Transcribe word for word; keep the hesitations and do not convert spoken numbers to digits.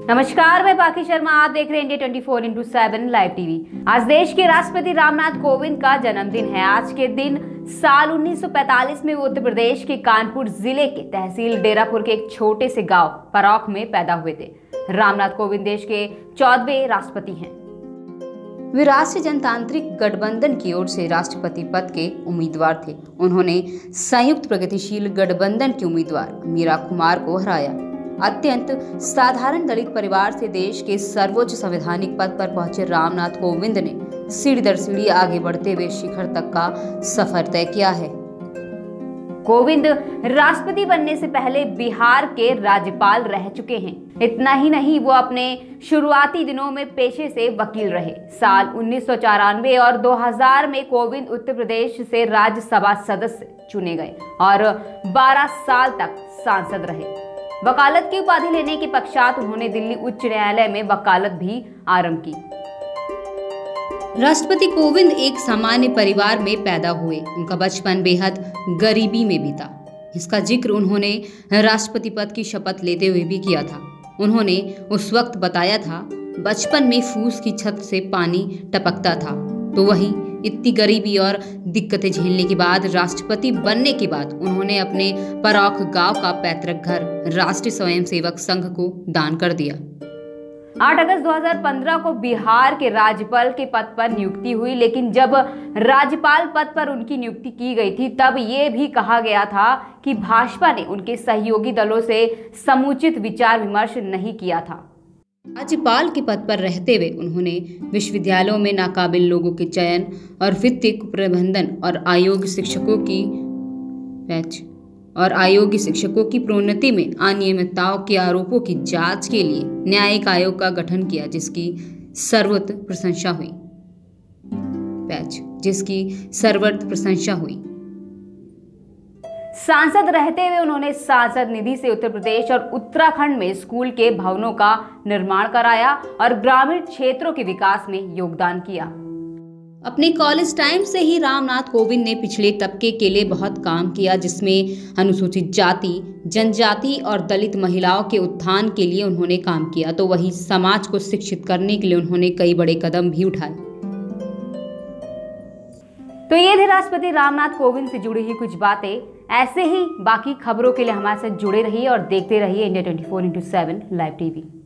नमस्कार, मैं पाकी शर्मा। आप देख रहे हैं India twenty four into seven live TV. आज देश के राष्ट्रपति रामनाथ कोविंद का जन्मदिन है। आज के दिन साल उन्नीस सौ पैंतालीस में वो उत्तर प्रदेश के कानपुर जिले के तहसील डेरापुर के एक छोटे से गांव परौख में पैदा हुए थे। रामनाथ कोविंद देश के चौदहवें राष्ट्रपति हैं। वे राष्ट्रीय जनतांत्रिक गठबंधन की ओर से राष्ट्रपति पद के उम्मीदवार थे। उन्होंने संयुक्त प्रगतिशील गठबंधन की उम्मीदवार मीरा कुमार को हराया। अत्यंत साधारण दलित परिवार से देश के सर्वोच्च संवैधानिक पद पर पहुंचे रामनाथ कोविंद ने सीढ़ी दर सीढ़ी आगे बढ़ते हुए शिखर तक का सफर तय किया है। कोविंद राष्ट्रपति बनने से पहले बिहार के राज्यपाल रह चुके हैं। इतना ही नहीं, वो अपने शुरुआती दिनों में पेशे से वकील रहे। साल उन्नीस सौ चौरानवे और दो हज़ार में कोविंद उत्तर प्रदेश से राज्यसभा सदस्य चुने गए और बारह साल तक सांसद रहे। वकालत की उपाधि लेने के पश्चात उन्होंने दिल्ली उच्च न्यायालय में वकालत भी आरंभ की। राष्ट्रपति कोविंद एक सामान्य परिवार में पैदा हुए। उनका बचपन बेहद गरीबी में बीता। इसका जिक्र उन्होंने राष्ट्रपति पद की शपथ लेते हुए भी किया था। उन्होंने उस वक्त बताया था, बचपन में फूस की छत से पानी टपकता था। तो वहीं इतनी गरीबी और दिक्कतें झेलने के बाद राष्ट्रपति बनने के बाद उन्होंने अपने परौख गांव का पैतृक घर राष्ट्रीय स्वयंसेवक संघ को दान कर दिया। आठ अगस्त दो हज़ार पंद्रह को बिहार के राज्यपाल के पद पर नियुक्ति हुई, लेकिन जब राज्यपाल पद पर उनकी नियुक्ति की गई थी तब ये भी कहा गया था कि भाजपा ने उनके सहयोगी दलों से समुचित विचार विमर्श नहीं किया था। राज्यपाल के पद पर रहते हुए उन्होंने विश्वविद्यालयों में नाकाबिल लोगों के चयन और वित्तीय प्रबंधन और अयोग्य शिक्षकों की पैच और अयोग्य शिक्षकों की प्रोन्नति में अनियमितताओं के आरोपों की जांच के लिए न्यायिक आयोग का गठन किया, जिसकी सर्वत्र प्रशंसा हुई पैच जिसकी सर्वत्र प्रशंसा हुई। सांसद रहते हुए उन्होंने सांसद निधि से उत्तर प्रदेश और उत्तराखंड में स्कूल के भवनों का निर्माण कराया और ग्रामीण क्षेत्रों के विकास में योगदान किया। अपने कॉलेज टाइम से ही रामनाथ कोविंद ने पिछड़े तबके के लिए बहुत काम किया, जिसमें अनुसूचित जाति, जनजाति और दलित महिलाओं के उत्थान के लिए उन्होंने काम किया। तो वही समाज को शिक्षित करने के लिए उन्होंने कई बड़े कदम भी उठाए। तो ये थे राष्ट्रपति रामनाथ कोविंद से जुड़ी हुई कुछ बातें। ऐसे ही बाकी खबरों के लिए हमारे साथ जुड़े रहिए और देखते रहिए India twenty four into seven live TV.